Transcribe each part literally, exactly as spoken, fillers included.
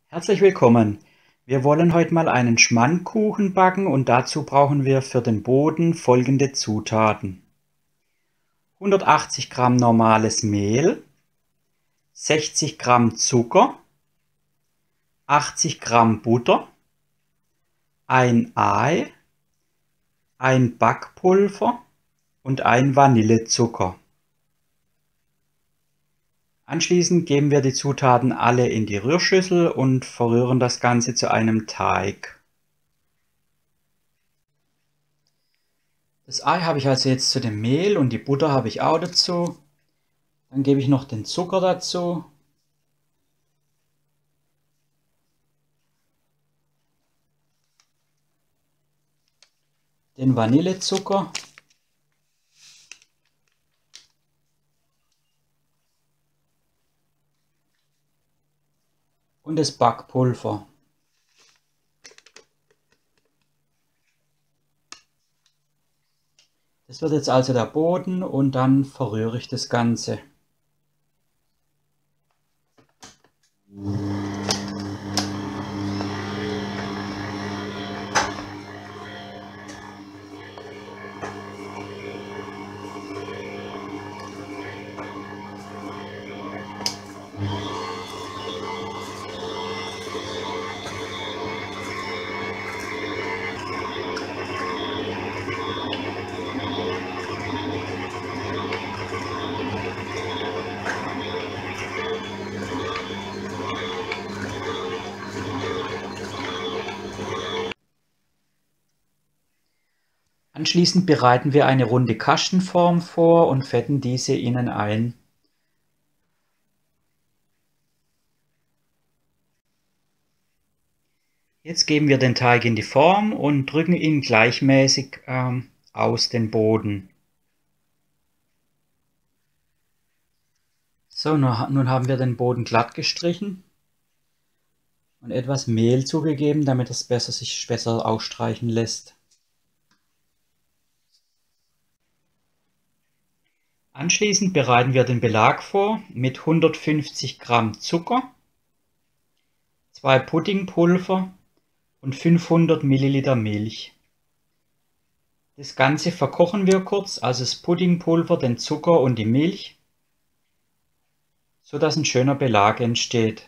Herzlich willkommen! Wir wollen heute mal einen Schmandkuchen backen und dazu brauchen wir für den Boden folgende Zutaten: hundertachtzig Gramm normales Mehl, sechzig Gramm Zucker, achtzig Gramm Butter, ein Ei, ein Backpulver und ein Vanillezucker. Anschließend geben wir die Zutaten alle in die Rührschüssel und verrühren das Ganze zu einem Teig. Das Ei habe ich also jetzt zu dem Mehl und die Butter habe ich auch dazu. Dann gebe ich noch den Zucker dazu. Den Vanillezucker. Und das Backpulver. Das wird jetzt also der Boden und dann verrühre ich das Ganze. Anschließend bereiten wir eine runde Kastenform vor und fetten diese innen ein. Jetzt geben wir den Teig in die Form und drücken ihn gleichmäßig ähm, aus den Boden. So, nun haben wir den Boden glatt gestrichen und etwas Mehl zugegeben, damit es besser, sich besser ausstreichen lässt. Anschließend bereiten wir den Belag vor mit hundertfünfzig Gramm Zucker, zwei Puddingpulver und fünfhundert Milliliter Milch. Das Ganze verkochen wir kurz, also das Puddingpulver, den Zucker und die Milch, so dass ein schöner Belag entsteht.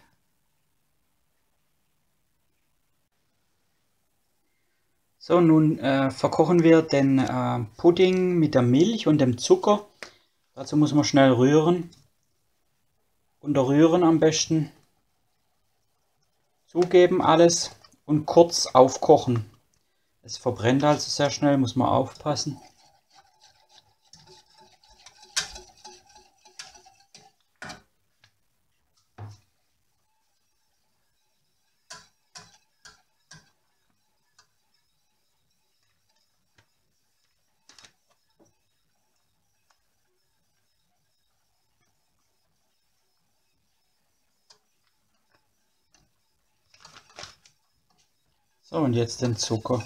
So, nun äh, verkochen wir den äh, Pudding mit der Milch und dem Zucker. Dazu muss man schnell rühren. Unterrühren am besten. Zugeben alles und kurz aufkochen. Es verbrennt also sehr schnell, muss man aufpassen. So, und jetzt den Zucker.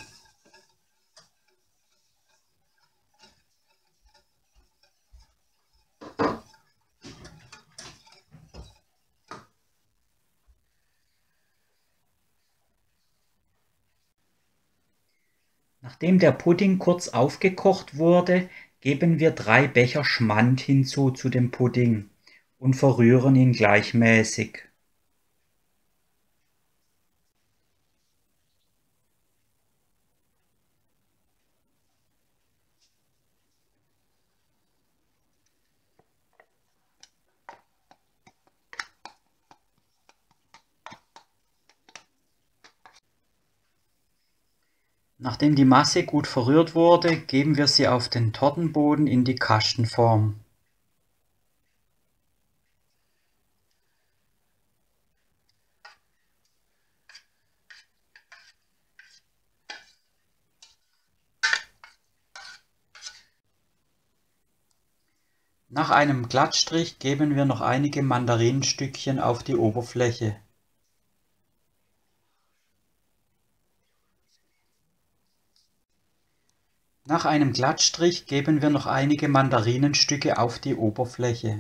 Nachdem der Pudding kurz aufgekocht wurde, geben wir drei Becher Schmand hinzu zu dem Pudding und verrühren ihn gleichmäßig. Nachdem die Masse gut verrührt wurde, geben wir sie auf den Tortenboden in die Kastenform. Nach einem Glattstrich geben wir noch einige Mandarinenstückchen auf die Oberfläche. Nach einem Glattstrich geben wir noch einige Mandarinenstücke auf die Oberfläche.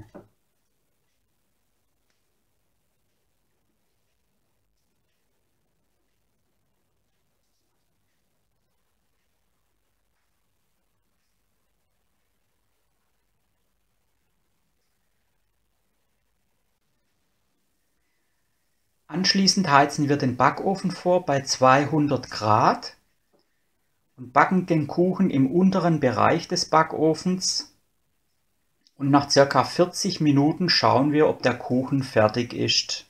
Anschließend heizen wir den Backofen vor bei zweihundert Grad und backen den Kuchen im unteren Bereich des Backofens. Und nach ca. vierzig Minuten schauen wir, ob der Kuchen fertig ist.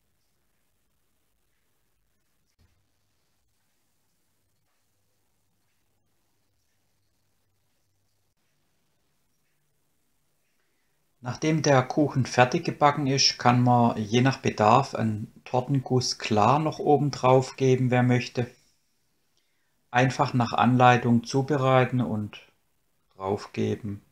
Nachdem der Kuchen fertig gebacken ist, kann man je nach Bedarf einen Tortenguss klar noch oben drauf geben, wer möchte. Einfach nach Anleitung zubereiten und drauf geben.